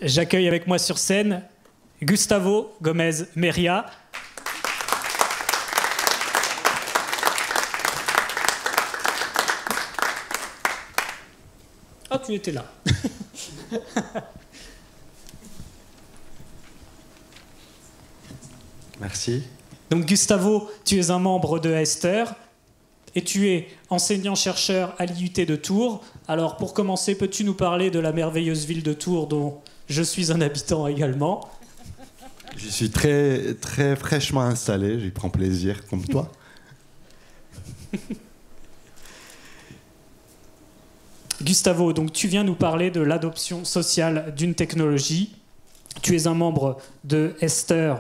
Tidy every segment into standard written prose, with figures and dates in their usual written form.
J'accueille avec moi sur scène Gustavo Gomez Meria. Ah, tu étais là. Merci. Donc Gustavo, tu es un membre de Esther et tu es enseignant-chercheur à l'IUT de Tours. Alors pour commencer, peux-tu nous parler de la merveilleuse ville de Tours dont je suis un habitant également? Je suis très, très fraîchement installé, j'y prends plaisir, comme toi. Gustavo, donc tu viens nous parler de l'adoption sociale d'une technologie. Tu es un membre de Esther,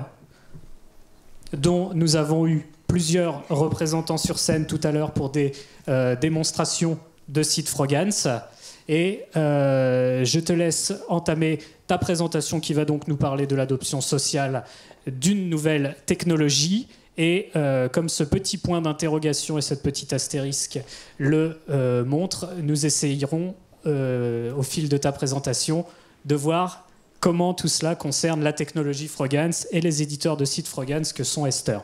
dont nous avons eu plusieurs représentants sur scène tout à l'heure pour des démonstrations de site Frogance. Et je te laisse entamer ta présentation qui va donc nous parler de l'adoption sociale d'une nouvelle technologie. Et comme ce petit point d'interrogation et cette petite astérisque le montrent, nous essayerons au fil de ta présentation de voir comment tout cela concerne la technologie Frogance et les éditeurs de sites Frogance que sont Esther.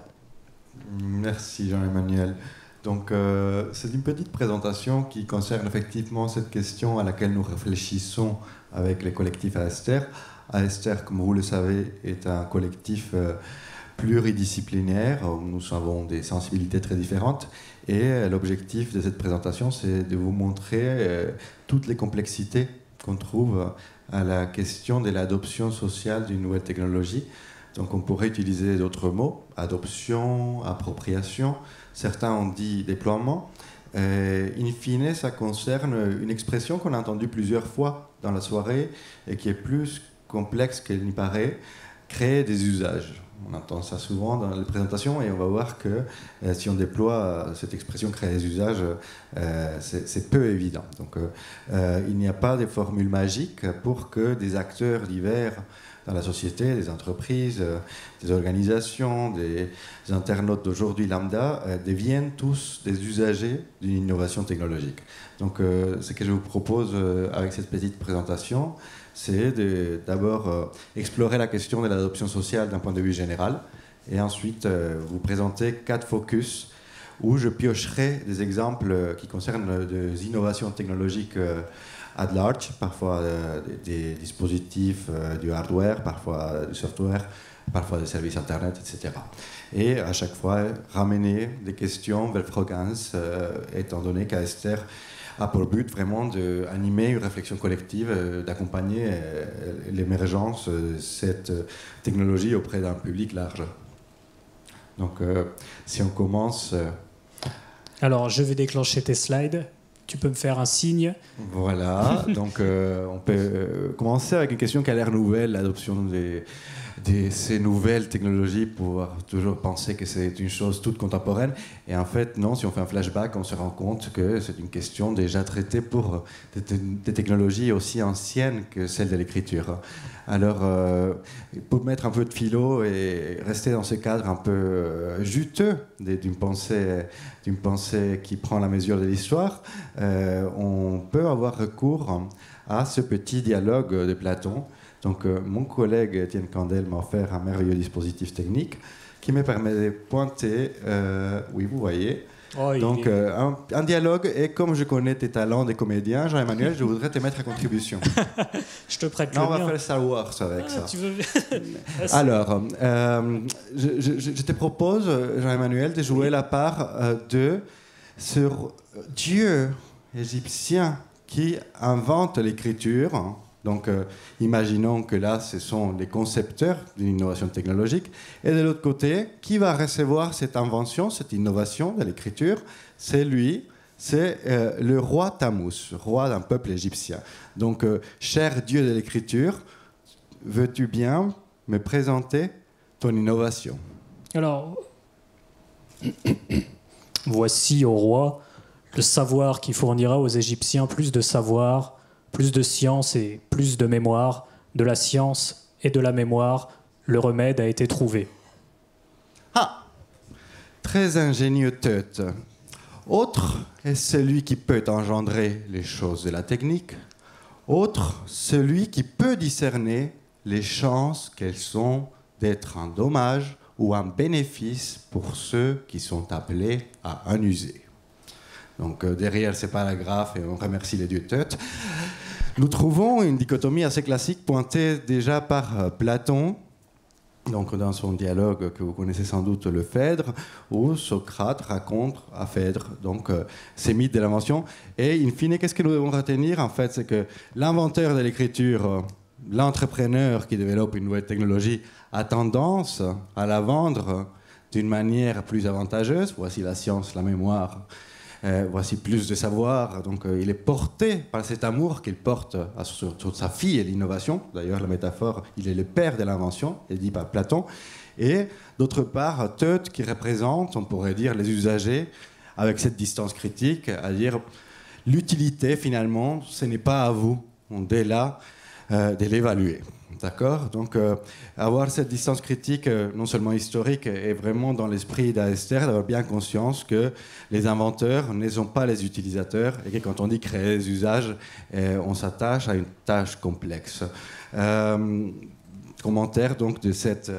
Merci Jean-Emmanuel. Donc c'est une petite présentation qui concerne effectivement cette question à laquelle nous réfléchissons avec les collectifs Esther. Esther, comme vous le savez, est un collectif pluridisciplinaire où nous avons des sensibilités très différentes. Et l'objectif de cette présentation, c'est de vous montrer toutes les complexités qu'on trouve à la question de l'adoption sociale d'une nouvelle technologie. Donc on pourrait utiliser d'autres mots, adoption, appropriation, certains ont dit déploiement. In fine, ça concerne une expression qu'on a entendue plusieurs fois dans la soirée et qui est plus complexe qu'elle n'y paraît, créer des usages. On entend ça souvent dans les présentations et on va voir que si on déploie cette expression créer des usages, c'est peu évident. Donc il n'y a pas de formule magique pour que des acteurs divers dans la société, des entreprises, des organisations, des internautes d'aujourd'hui lambda deviennent tous des usagers d'une innovation technologique. Donc ce que je vous propose avec cette petite présentation, c'est d'abord explorer la question de l'adoption sociale d'un point de vue général et ensuite vous présenter 4 focus où je piocherai des exemples qui concernent des innovations technologiques at large, parfois des dispositifs, du hardware, parfois du software, parfois des services Internet, etc. Et à chaque fois, ramener des questions vers Frogance, étant donné qu'Esther a pour but vraiment d'animer une réflexion collective, d'accompagner l'émergence de cette technologie auprès d'un public large. Donc, si on commence... Alors, je vais déclencher tes slides. Tu peux me faire un signe. Voilà, donc on peut commencer avec une question qui a l'air nouvelle, l'adoption de ces nouvelles technologies, pour toujours penser que c'est une chose toute contemporaine. Et en fait, non, si on fait un flashback, on se rend compte que c'est une question déjà traitée pour des technologies aussi anciennes que celle de l'écriture. Alors, pour mettre un peu de philo et rester dans ce cadre un peu juteux d'une pensée qui prend la mesure de l'histoire, on peut avoir recours à ce petit dialogue de Platon. Donc, mon collègue Étienne Candel m'a offert un merveilleux dispositif technique qui me permet de pointer, oui, vous voyez. Oh, donc, un dialogue, et comme je connais tes talents de comédien, Jean-Emmanuel, je voudrais te mettre à contribution. Je te prête non, le on va mien. faire Star Wars avec ça. Tu veux... Alors, je te propose, Jean-Emmanuel, de jouer la part de ce dieu égyptien qui invente l'écriture. Donc, imaginons que là, ce sont les concepteurs d'une innovation technologique. Et de l'autre côté, qui va recevoir cette invention, cette innovation de l'écriture? C'est lui, c'est le roi Tammuz, roi d'un peuple égyptien. Donc, cher dieu de l'écriture, veux-tu bien me présenter ton innovation? Alors, voici, ô roi, le savoir qui fournira aux Égyptiens plus de savoir, plus de science et plus de mémoire. De la science et de la mémoire, le remède a été trouvé. Ah, très ingénieux tête. Autre est celui qui peut engendrer les choses de la technique. Autre, celui qui peut discerner les chances qu'elles sont d'être un dommage ou un bénéfice pour ceux qui sont appelés à en user. Donc derrière ces paragraphes, et on remercie les dieux Thoth, nous trouvons une dichotomie assez classique pointée déjà par Platon, donc dans son dialogue que vous connaissez sans doute, le Phèdre, où Socrate raconte à Phèdre donc, ces mythes de l'invention. Et in fine, qu'est-ce que nous devons retenir en fait? C'est que l'inventeur de l'écriture, l'entrepreneur qui développe une nouvelle technologie, a tendance à la vendre d'une manière plus avantageuse. Voici la science, la mémoire. Voici plus de savoir. Donc, il est porté par cet amour qu'il porte sur sa fille et l'innovation. D'ailleurs, la métaphore, il est le père de l'invention, est dit par Platon. Et d'autre part, Thoth qui représente, on pourrait dire, les usagers avec cette distance critique, à dire l'utilité, finalement, ce n'est pas à vous, dès là, de l'évaluer. D'accord? Donc, avoir cette distance critique, non seulement historique, et vraiment dans l'esprit d'Aster, d'avoir bien conscience que les inventeurs ne sont pas les utilisateurs, et que quand on dit créer des usages, on s'attache à une tâche complexe. Commentaire donc de cet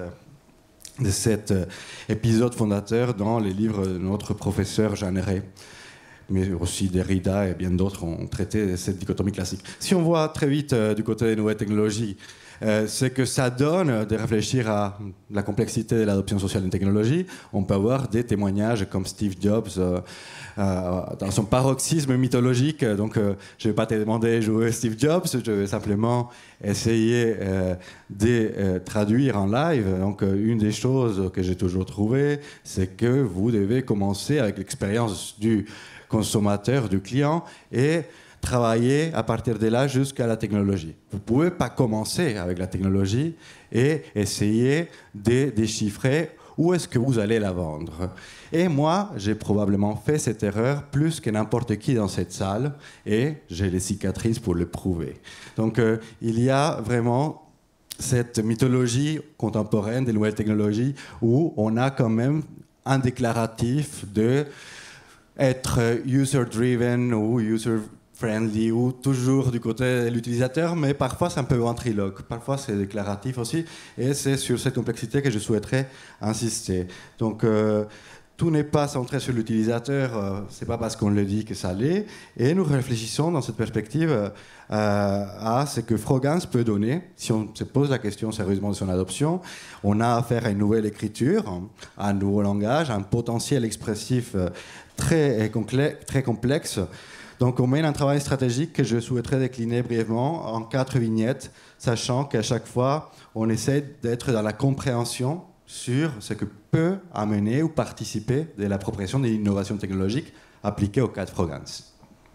épisode fondateur dans les livres de notre professeur Jeanneret, mais aussi Derrida et bien d'autres ont traité cette dichotomie classique. Si on voit très vite du côté des nouvelles technologies, c'est que ça donne de réfléchir à la complexité de l'adoption sociale d'une technologie. On peut avoir des témoignages comme Steve Jobs dans son paroxysme mythologique. Donc, je ne vais pas te demander de jouer Steve Jobs, je vais simplement essayer de traduire en live. Donc, une des choses que j'ai toujours trouvées, c'est que vous devez commencer avec l'expérience du consommateur, du client, et travailler à partir de là jusqu'à la technologie. Vous ne pouvez pas commencer avec la technologie et essayer de déchiffrer où est-ce que vous allez la vendre. Et moi, j'ai probablement fait cette erreur plus que n'importe qui dans cette salle, et j'ai les cicatrices pour le prouver. Donc, il y a vraiment cette mythologie contemporaine des nouvelles technologies où on a quand même un déclaratif de être user-driven ou user-friendly ou toujours du côté de l'utilisateur, mais parfois c'est un peu ventriloque, parfois c'est déclaratif aussi, et c'est sur cette complexité que je souhaiterais insister. Donc tout n'est pas centré sur l'utilisateur, c'est pas parce qu'on le dit que ça l'est, et nous réfléchissons dans cette perspective à ce que Frogance peut donner. Si on se pose la question sérieusement de son adoption, on a affaire à une nouvelle écriture, à un nouveau langage, à un potentiel expressif très complexe. Donc on mène un travail stratégique que je souhaiterais décliner brièvement en 4 vignettes, sachant qu'à chaque fois, on essaie d'être dans la compréhension sur ce que peut amener ou participer de l'appropriation de l'innovation technologique appliquée au cas de Frogance.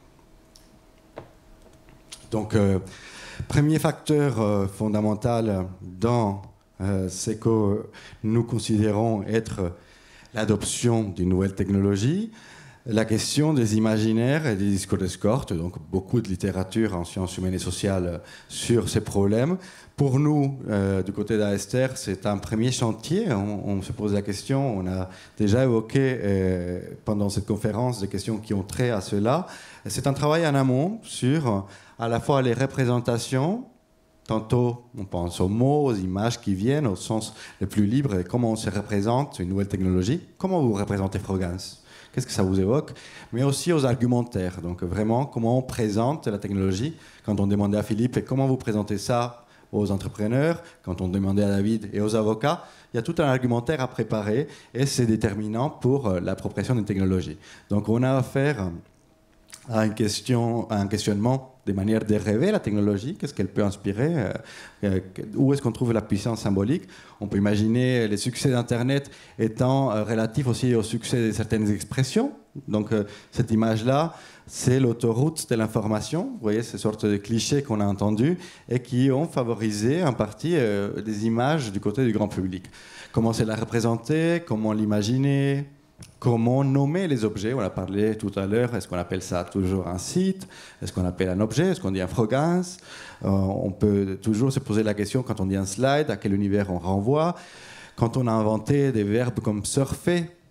Donc, premier facteur fondamental dans ce que nous considérons être l'adoption d'une nouvelle technologie, la question des imaginaires et des discours d'escorte, donc beaucoup de littérature en sciences humaines et sociales sur ces problèmes. Pour nous, du côté d'Aster, c'est un premier chantier. On se pose la question, on a déjà évoqué pendant cette conférence des questions qui ont trait à cela. C'est un travail en amont sur à la fois les représentations. Tantôt, on pense aux mots, aux images qui viennent au sens le plus libre, et comment on se représente une nouvelle technologie. Comment vous représentez Frogance? Qu'est-ce que ça vous évoque? Mais aussi aux argumentaires. Donc vraiment, comment on présente la technologie. Quand on demandait à Philippe, et comment vous présentez ça aux entrepreneurs, quand on demandait à David et aux avocats, il y a tout un argumentaire à préparer, et c'est déterminant pour l'appropriation d'une technologie. Donc on a affaire à un questionnement des manières de rêver la technologie, qu'est-ce qu'elle peut inspirer, où est-ce qu'on trouve la puissance symbolique. On peut imaginer les succès d'Internet étant relatifs aussi au succès de certaines expressions. Donc cette image-là, c'est l'autoroute de l'information. Vous voyez, ces sortes de clichés qu'on a entendus et qui ont favorisé en partie des images du côté du grand public. Comment c'est la représenter, comment l'imaginer, comment nommer les objets. On a parlé tout à l'heure, est-ce qu'on appelle ça toujours un site? Est-ce qu'on appelle un objet? Est-ce qu'on dit un Frogance? On peut toujours se poser la question, quand on dit un slide, à quel univers on renvoie? Quand on a inventé des verbes comme surfer,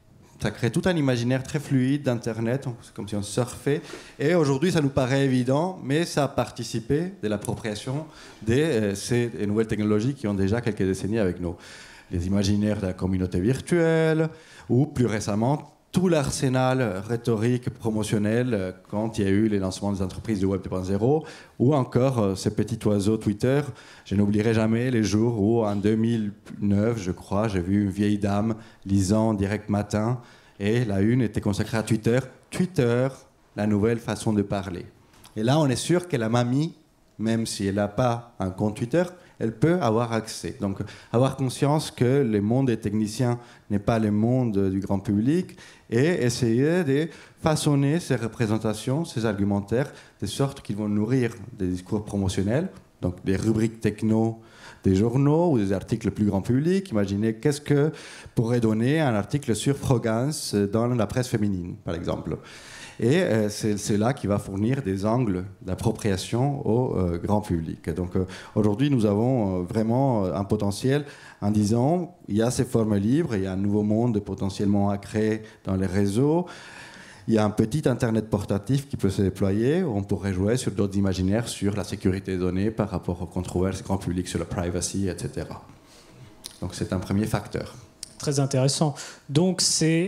ça crée tout un imaginaire très fluide d'Internet, c'est comme si on surfait. Et aujourd'hui, ça nous paraît évident, mais ça a participé de l'appropriation de ces nouvelles technologies qui ont déjà quelques décennies avec nous. Les imaginaires de la communauté virtuelle, ou plus récemment, tout l'arsenal rhétorique promotionnel quand il y a eu les lancements des entreprises du Web 2.0, ou encore ces petits oiseaux Twitter. Je n'oublierai jamais les jours où, en 2009, je crois, j'ai vu une vieille dame lisant Direct Matin, et la une était consacrée à Twitter. Twitter, la nouvelle façon de parler. Et là, on est sûr que la mamie, même si elle n'a pas un compte Twitter, elle peut avoir accès. Donc, avoir conscience que le monde des techniciens n'est pas le monde du grand public et essayer de façonner ces représentations, ces argumentaires, de sorte qu'ils vont nourrir des discours promotionnels, donc des rubriques techno des journaux ou des articles plus grand public. Imaginez qu'est-ce que pourrait donner un article sur Frogance dans la presse féminine, par exemple. Et c'est là qui va fournir des angles d'appropriation au grand public. Donc aujourd'hui, nous avons vraiment un potentiel en disant il y a ces formes libres, il y a un nouveau monde potentiellement à créer dans les réseaux. Il y a un petit Internet portatif qui peut se déployer. On pourrait jouer sur d'autres imaginaires sur la sécurité des données par rapport aux controverses grand public sur la privacy, etc. Donc c'est un premier facteur. Très intéressant. Donc c'est...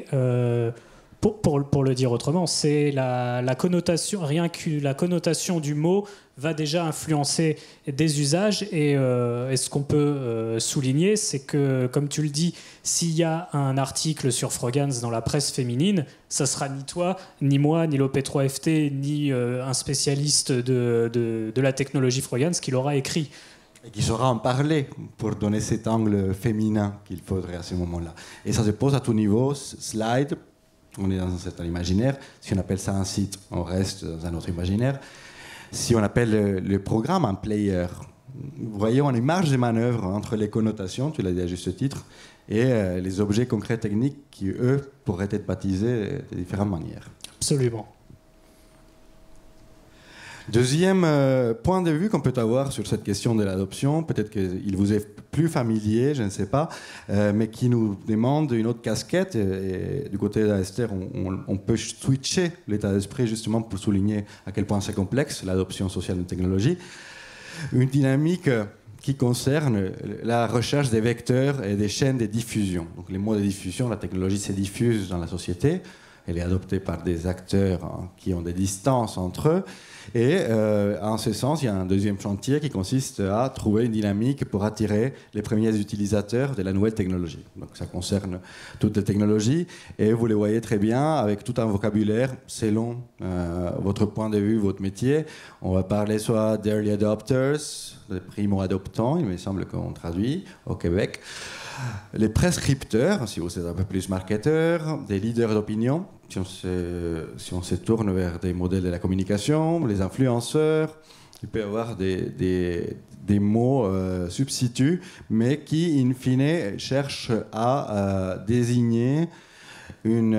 Pour le dire autrement, c'est la connotation, rien que la connotation du mot va déjà influencer des usages. Et ce qu'on peut souligner, c'est que, comme tu le dis, s'il y a un article sur Frogance dans la presse féminine, ça sera ni toi, ni moi, ni l'OP3FT, ni un spécialiste de la technologie Frogance qui l'aura écrit. Et qui saura en parler pour donner cet angle féminin qu'il faudrait à ce moment-là. Et ça se pose à tout niveau, slide. On est dans un certain imaginaire. Si on appelle ça un site, on reste dans un autre imaginaire. Si on appelle le programme un player, vous voyez, on a une marge de manœuvre entre les connotations, tu l'as dit à juste titre, et les objets concrets techniques qui, eux, pourraient être baptisés de différentes manières. Absolument. Deuxième point de vue qu'on peut avoir sur cette question de l'adoption, peut-être qu'il vous est plus familier, je ne sais pas, mais qui nous demande une autre casquette. Et du côté d'Esther, on peut switcher l'état d'esprit justement pour souligner à quel point c'est complexe, l'adoption sociale d'une technologie. Une dynamique qui concerne la recherche des vecteurs et des chaînes de diffusion. Donc les modes de diffusion, la technologie se diffuse dans la société, elle est adoptée par des acteurs qui ont des distances entre eux. Et en ce sens, il y a un deuxième chantier qui consiste à trouver une dynamique pour attirer les premiers utilisateurs de la nouvelle technologie. Donc ça concerne toutes les technologies et vous les voyez très bien avec tout un vocabulaire selon votre point de vue, votre métier. On va parler soit d'early adopters, des primo-adoptants, il me semble qu'on traduit au Québec. Les prescripteurs, si vous êtes un peu plus marketeur, des leaders d'opinion, si on se tourne vers des modèles de la communication, les influenceurs, il peut y avoir des mots substituts, mais qui, in fine, cherchent à désigner une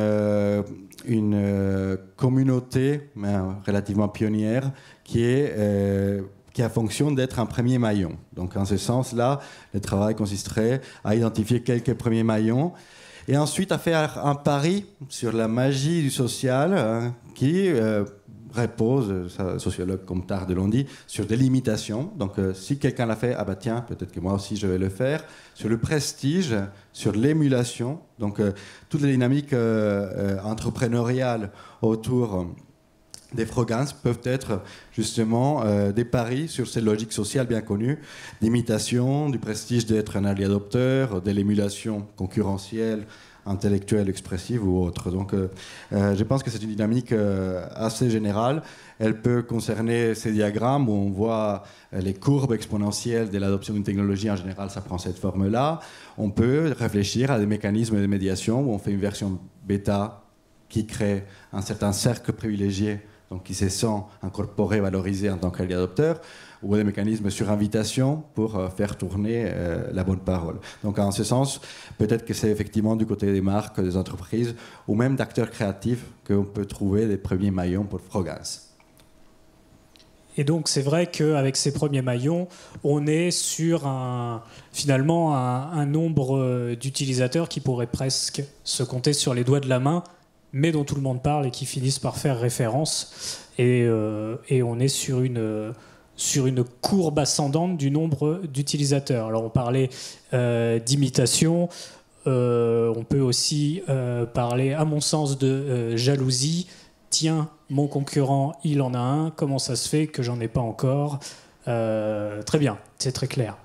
communauté relativement pionnière qui a fonction d'être un premier maillon. Donc en ce sens-là, le travail consisterait à identifier quelques premiers maillons et ensuite à faire un pari sur la magie du social qui repose, sociologue comme Tarde l'ont dit, sur des limitations. Donc si quelqu'un l'a fait, ah bah tiens, peut-être que moi aussi je vais le faire. Sur le prestige, sur l'émulation, donc toutes les dynamiques entrepreneuriales autour des Frogance peuvent être justement des paris sur ces logiques sociales bien connues, d'imitation, du prestige d'être un early adopteur, de l'émulation concurrentielle, intellectuelle, expressive ou autre. Donc je pense que c'est une dynamique assez générale. Elle peut concerner ces diagrammes où on voit les courbes exponentielles de l'adoption d'une technologie. En général, ça prend cette forme-là. On peut réfléchir à des mécanismes de médiation où on fait une version bêta qui crée un certain cercle privilégié, donc qui se sent incorporé, valorisé en tant qu'early adopteur, ou des mécanismes sur invitation pour faire tourner la bonne parole. Donc en ce sens, peut-être que c'est effectivement du côté des marques, des entreprises, ou même d'acteurs créatifs qu'on peut trouver des premiers maillons pour Frogance. Et donc c'est vrai qu'avec ces premiers maillons, on est sur finalement un nombre d'utilisateurs qui pourrait presque se compter sur les doigts de la main, mais dont tout le monde parle et qui finissent par faire référence. Et on est sur une courbe ascendante du nombre d'utilisateurs. Alors on parlait d'imitation, on peut aussi parler, à mon sens, de jalousie. Tiens, mon concurrent, il en a un, comment ça se fait que j'en ai pas encore? Très bien, c'est très clair.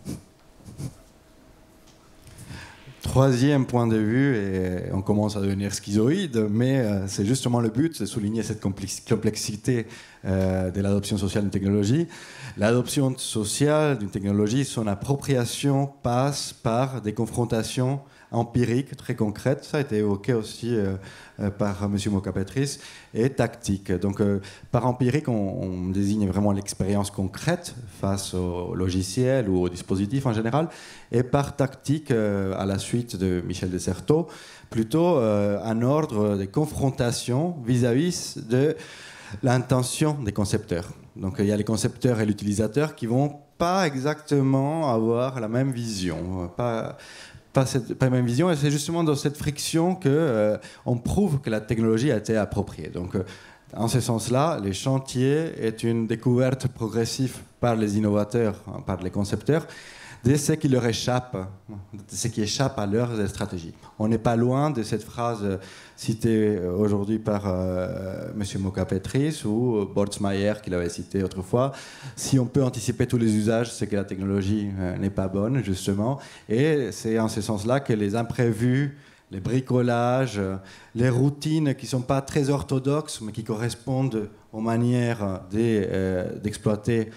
Troisième point de vue, et on commence à devenir schizoïde, mais c'est justement le but, c'est souligner cette complexité de l'adoption sociale d'une technologie. L'adoption sociale d'une technologie, son appropriation passe par des confrontations empiriques très concrètes, ça a été évoqué aussi par M. Mocapetris, et tactiques. Donc par empirique, on désigne vraiment l'expérience concrète face au logiciel ou au dispositif en général, et par tactique, à la suite de Michel Desserteaux, plutôt un ordre de confrontation vis-à-vis de l'intention des concepteurs. Donc il y a les concepteurs et l'utilisateur qui vont pas exactement avoir la même vision, pas la même vision, et c'est justement dans cette friction qu'on prouve que la technologie a été appropriée. Donc en ce sens-là, les chantiers est une découverte progressive par les innovateurs, par les concepteurs, de ce qui leur échappe, de ce qui échappe à leurs stratégies. On n'est pas loin de cette phrase citée aujourd'hui par M. Mocapetris ou Bortsmayer, qui l'avait citée autrefois. Si on peut anticiper tous les usages, c'est que la technologie n'est pas bonne, justement. Et c'est en ce sens-là que les imprévus, les bricolages, les routines qui ne sont pas très orthodoxes, mais qui correspondent aux manières d'exploiter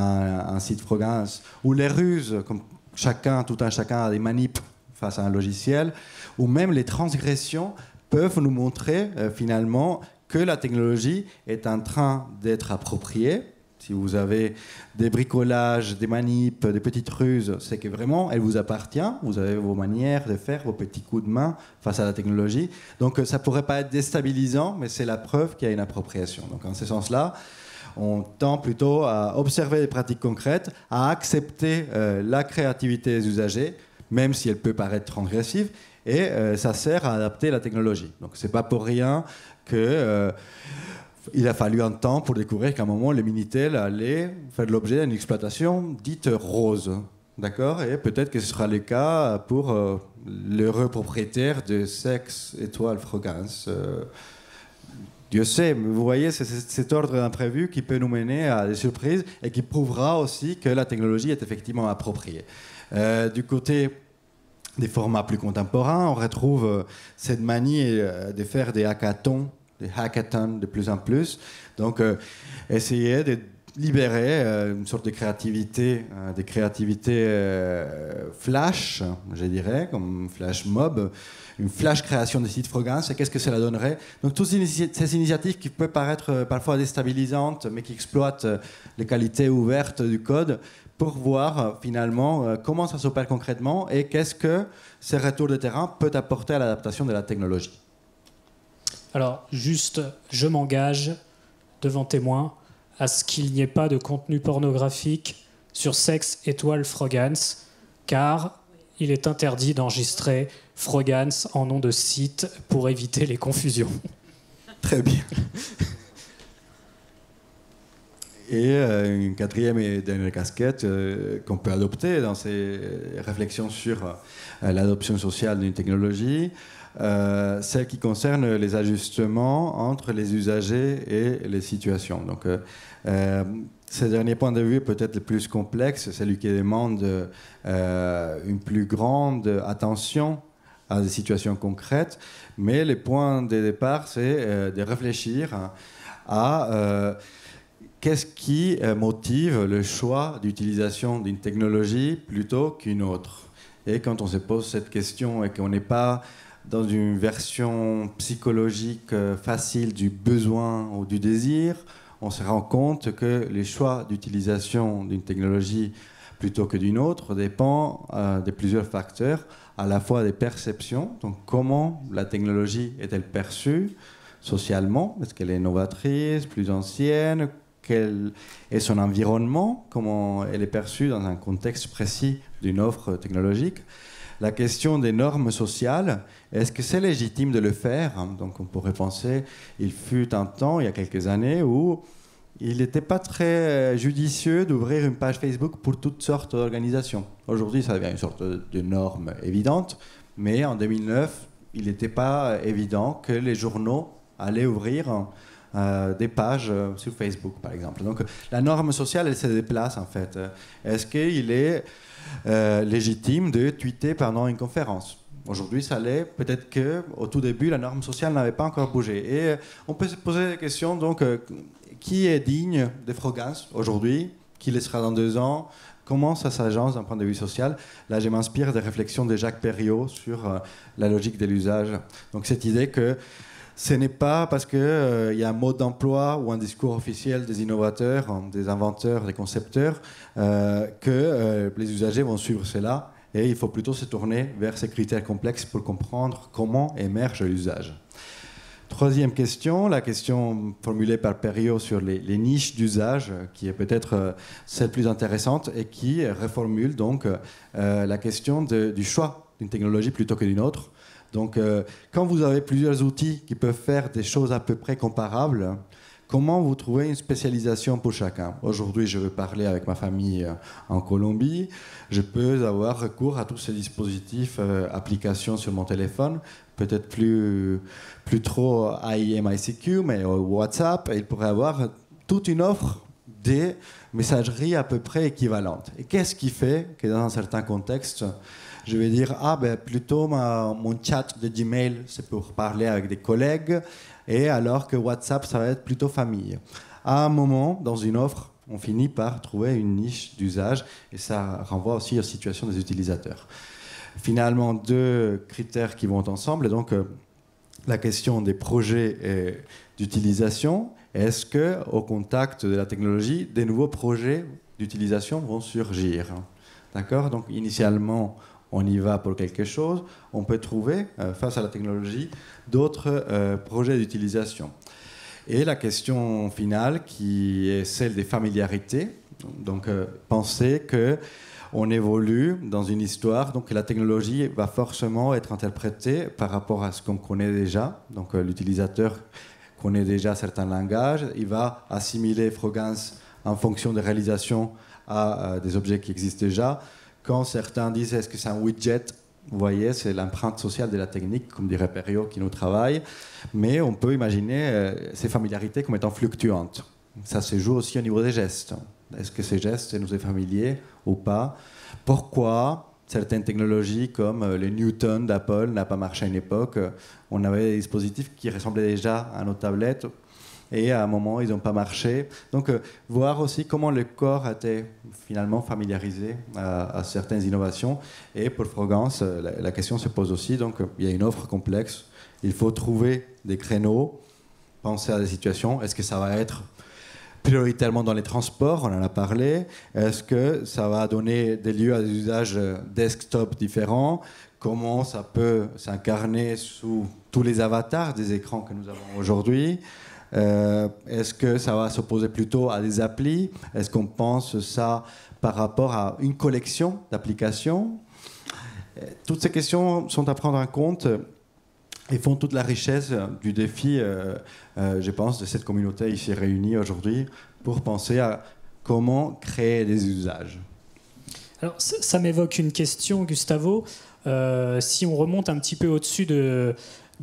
un site Frogance, ou les ruses, comme tout un chacun a des manips face à un logiciel, ou même les transgressions peuvent nous montrer finalement que la technologie est en train d'être appropriée. Si vous avez des bricolages, des manips, des petites ruses, c'est que vraiment, elle vous appartient. Vous avez vos manières de faire, vos petits coups de main face à la technologie. Donc ça ne pourrait pas être déstabilisant, mais c'est la preuve qu'il y a une appropriation. Donc en ce sens-là, on tend plutôt à observer les pratiques concrètes, à accepter la créativité des usagers, même si elle peut paraître transgressive, et ça sert à adapter la technologie. Donc c'est pas pour rien que... il a fallu un temps pour découvrir qu'à un moment, le Minitel allait faire l'objet d'une exploitation dite rose. D'accord? Et peut-être que ce sera le cas pour l'heureux propriétaire de Sex Étoile Frogance. Dieu sait, mais vous voyez, c'est cet ordre imprévu qui peut nous mener à des surprises et qui prouvera aussi que la technologie est effectivement appropriée. Du côté des formats plus contemporains, on retrouve cette manie de faire des hackathons de plus en plus. Donc, essayer de libérer une sorte de créativité, flash, je dirais, comme flash mob, une flash création de sites Frogance, et qu'est-ce que cela donnerait? Donc, toutes ces initiatives qui peuvent paraître parfois déstabilisantes, mais qui exploitent les qualités ouvertes du code, pour voir finalement comment ça s'opère concrètement et qu'est-ce que ces retours de terrain peuvent apporter à l'adaptation de la technologie. Alors, juste, je m'engage devant témoin à ce qu'il n'y ait pas de contenu pornographique sur Sex Étoile Frogance, car il est interdit d'enregistrer Frogance en nom de site pour éviter les confusions. Très bien. Et une quatrième et dernière casquette qu'on peut adopter dans ces réflexions sur l'adoption sociale d'une technologie, celle qui concerne les ajustements entre les usagers et les situations. Donc, ce dernier point de vue peut-être le plus complexe, c'est celui qui demande une plus grande attention à des situations concrètes, mais le point de départ, c'est de réfléchir à qu'est-ce qui motive le choix d'utilisation d'une technologie plutôt qu'une autre. Et quand on se pose cette question et qu'on n'est pas dans une version psychologique facile du besoin ou du désir, on se rend compte que les choix d'utilisation d'une technologie plutôt que d'une autre dépend de plusieurs facteurs, à la fois des perceptions, donc comment la technologie est-elle perçue socialement, est-ce qu'elle est novatrice, plus ancienne, quel est son environnement, comment elle est perçue dans un contexte précis d'une offre technologique. La question des normes sociales, est-ce que c'est légitime de le faire? Donc on pourrait penser, il fut un temps, il y a quelques années, où il n'était pas très judicieux d'ouvrir une page Facebook pour toutes sortes d'organisations. Aujourd'hui, ça devient une sorte de norme évidente, mais en 2009, il n'était pas évident que les journaux allaient ouvrir des pages sur Facebook, par exemple. Donc la norme sociale, elle se déplace en fait. Est-ce qu'il est légitime de tweeter pendant une conférence? Aujourd'hui, ça l'est. Peut-être qu'au tout début, la norme sociale n'avait pas encore bougé. Et on peut se poser la question, donc, qui est digne de Frogance aujourd'hui? Qui le sera dans 2 ans? Comment ça s'agence d'un point de vue social? Là, je m'inspire des réflexions de Jacques Perriot sur la logique de l'usage. Donc cette idée que ce n'est pas parce qu'il y a un mode d'emploi ou un discours officiel des innovateurs, des inventeurs, des concepteurs, que les usagers vont suivre cela. Et il faut plutôt se tourner vers ces critères complexes pour comprendre comment émerge l'usage. Troisième question, la question formulée par Perriot sur les niches d'usage, qui est peut-être celle plus intéressante et qui reformule donc la question du choix d'une technologie plutôt que d'une autre. Donc, quand vous avez plusieurs outils qui peuvent faire des choses à peu près comparables, comment vous trouvez une spécialisation pour chacun? Aujourd'hui, je veux parler avec ma famille en Colombie. Je peux avoir recours à tous ces dispositifs, applications sur mon téléphone, peut-être plus trop IM, ICQ, mais WhatsApp. Il pourrait avoir toute une offre des messageries à peu près équivalentes. Et qu'est-ce qui fait que dans un certain contexte, je vais dire, plutôt mon chat de Gmail, c'est pour parler avec des collègues, et alors que WhatsApp, ça va être plutôt famille. À un moment, dans une offre, on finit par trouver une niche d'usage, et ça renvoie aussi aux situations des utilisateurs. Finalement, 2 critères qui vont ensemble, et donc la question des projets d'utilisation. Est-ce qu'au contact de la technologie, des nouveaux projets d'utilisation vont surgir? D'accord? Donc initialement, on y va pour quelque chose, on peut trouver, face à la technologie, d'autres projets d'utilisation. Et la question finale, qui est celle des familiarités, donc penser qu'on évolue dans une histoire, donc la technologie va forcément être interprétée par rapport à ce qu'on connaît déjà. Donc l'utilisateur connaît déjà certains langages, il va assimiler Frogance en fonction des réalisations à des objets qui existent déjà. Quand certains disent est-ce que c'est un widget, vous voyez, c'est l'empreinte sociale de la technique, comme dirait Perriot, qui nous travaille. Mais on peut imaginer ces familiarités comme étant fluctuantes. Ça se joue aussi au niveau des gestes. Est-ce que ces gestes nous sont familiers ou pas? Pourquoi certaines technologies comme les Newton d'Apple n'ont pas marché à une époque? On avait des dispositifs qui ressemblaient déjà à nos tablettes. Et à un moment, ils n'ont pas marché. Donc, voir aussi comment le corps a été finalement familiarisé à certaines innovations. Et pour Frogance, la question se pose aussi. Donc, il y a une offre complexe. Il faut trouver des créneaux, penser à des situations. Est-ce que ça va être prioritairement dans les transports? On en a parlé. Est-ce que ça va donner des lieux à des usages desktop différents? Comment ça peut s'incarner sous tous les avatars des écrans que nous avons aujourd'hui? Est-ce que ça va s'opposer plutôt à des applis? Est-ce qu'on pense ça par rapport à une collection d'applications? Toutes ces questions sont à prendre en compte et font toute la richesse du défi, je pense, de cette communauté ici réunie aujourd'hui pour penser à comment créer des usages. Alors, ça m'évoque une question, Gustavo. Si on remonte un petit peu au-dessus de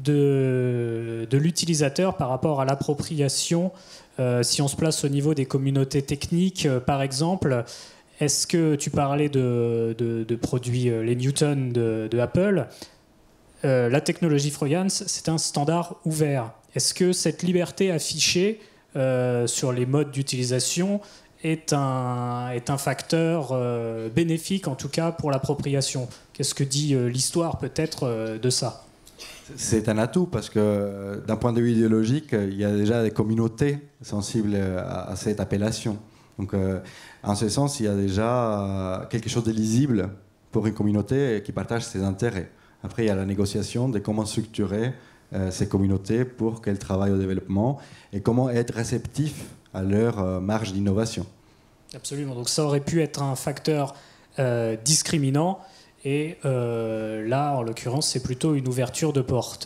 l'utilisateur par rapport à l'appropriation, si on se place au niveau des communautés techniques, par exemple, est-ce que tu parlais de produits, les Newton de Apple, la technologie Frogance, c'est un standard ouvert. Est-ce que cette liberté affichée sur les modes d'utilisation est un facteur bénéfique, en tout cas pour l'appropriation? Qu'est-ce que dit l'histoire peut-être de ça? C'est un atout parce que d'un point de vue idéologique, il y a déjà des communautés sensibles à cette appellation. Donc en ce sens, il y a déjà quelque chose de lisible pour une communauté qui partage ses intérêts. Après, il y a la négociation de comment structurer ces communautés pour qu'elles travaillent au développement et comment être réceptif à leur marge d'innovation. Absolument. Donc ça aurait pu être un facteur discriminant. Et là, en l'occurrence, c'est plutôt une ouverture de porte.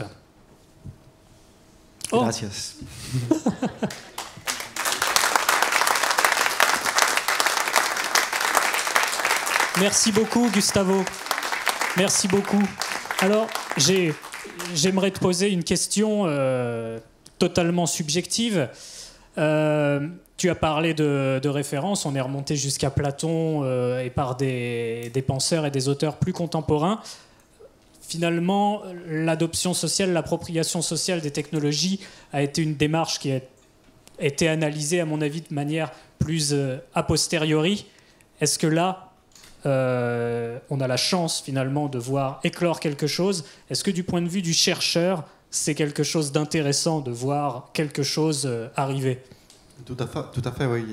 Oh. Gracias. Merci beaucoup, Gustavo. Merci beaucoup. Alors, j'aimerais te poser une question totalement subjective. Tu as parlé de références, on est remonté jusqu'à Platon et par des penseurs et des auteurs plus contemporains. Finalement, l'adoption sociale, l'appropriation sociale des technologies a été une démarche qui a été analysée, à mon avis, de manière plus a posteriori. Est-ce que là, on a la chance finalement de voir éclore quelque chose? Est-ce que du point de vue du chercheur, c'est quelque chose d'intéressant de voir quelque chose arriver? Tout à fait, oui.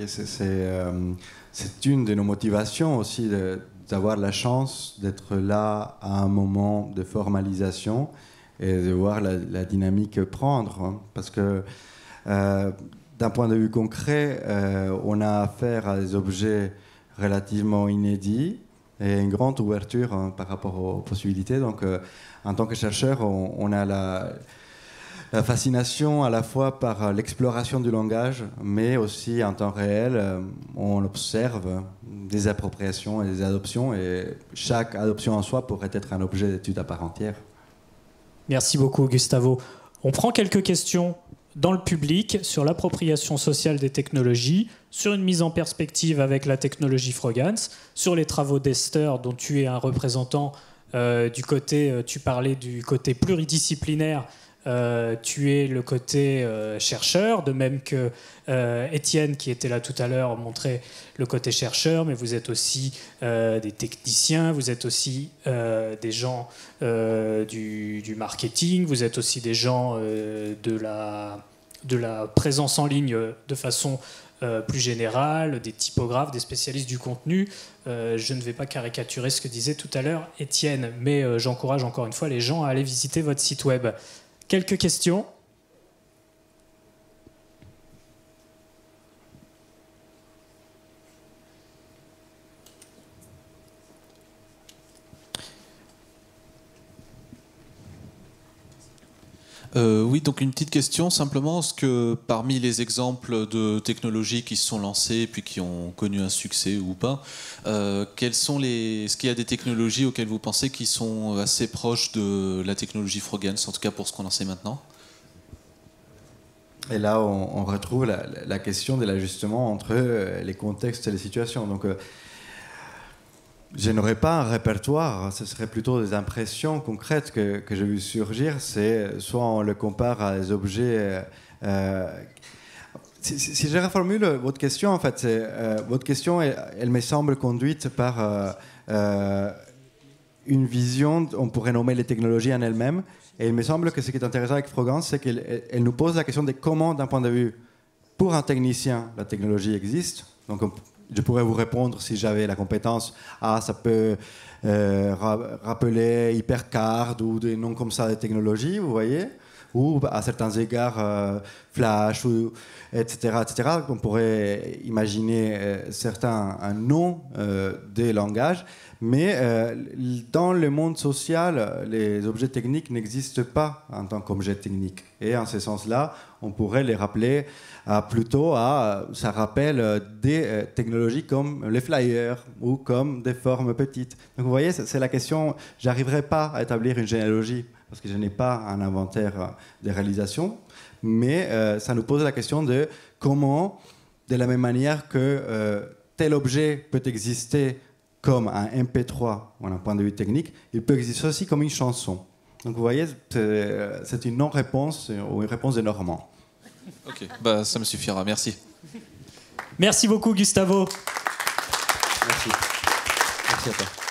C'est une de nos motivations aussi d'avoir la chance d'être là à un moment de formalisation et de voir la dynamique prendre. Hein, parce que d'un point de vue concret, on a affaire à des objets relativement inédits et une grande ouverture hein, par rapport aux possibilités. Donc, en tant que chercheur, on a la fascination à la fois par l'exploration du langage, mais aussi en temps réel, on observe des appropriations et des adoptions, et chaque adoption en soi pourrait être un objet d'étude à part entière. Merci beaucoup, Gustavo. On prend quelques questions dans le public sur l'appropriation sociale des technologies, sur une mise en perspective avec la technologie Frogans, sur les travaux d'Esther, dont tu es un représentant du côté, tu parlais du côté pluridisciplinaire. Tu es le côté chercheur, de même que Étienne, qui était là tout à l'heure, montrait le côté chercheur, mais vous êtes aussi des techniciens, vous êtes aussi des gens du marketing, vous êtes aussi des gens de la présence en ligne de façon plus générale, des typographes, des spécialistes du contenu. Je ne vais pas caricaturer ce que disait tout à l'heure Étienne, mais j'encourage encore une fois les gens à aller visiter votre site web. Quelques questions? Oui, donc une petite question simplement. Est-ce que parmi les exemples de technologies qui se sont lancées puis qui ont connu un succès ou pas, est-ce qu'il y a des technologies auxquelles vous pensez qui sont assez proches de la technologie Frogans, en tout cas pour ce qu'on en sait maintenant? Et là, on retrouve la question de l'ajustement entre les contextes et les situations. Donc, je n'aurais pas un répertoire, ce serait plutôt des impressions concrètes que j'ai vu surgir. C'est soit on le compare à des objets. Si je reformule votre question, en fait, votre question, elle me semble conduite par une vision, on pourrait nommer les technologies en elles-mêmes. Et il me semble que ce qui est intéressant avec Frogans, c'est qu'elle nous pose la question de comment, d'un point de vue, pour un technicien, la technologie existe. Donc, je pourrais vous répondre si j'avais la compétence. Ah, ça peut rappeler HyperCard ou des noms comme ça de technologies, vous voyez, ou à certains égards Flash, etc., etc. On pourrait imaginer certains noms des langages. Mais dans le monde social, les objets techniques n'existent pas en tant qu'objets techniques. Et en ce sens-là, on pourrait les rappeler ça rappelle des technologies comme les flyers ou comme des formes petites. Donc vous voyez, c'est la question, je n'arriverai pas à établir une généalogie parce que je n'ai pas un inventaire des réalisations, mais ça nous pose la question de comment, de la même manière que tel objet peut exister comme un MP3 ou un point de vue technique, il peut exister aussi comme une chanson. Donc vous voyez, c'est une non-réponse ou une réponse de Normand. Ok, bah, ça me suffira, merci. Merci beaucoup, Gustavo. Merci. Merci à toi.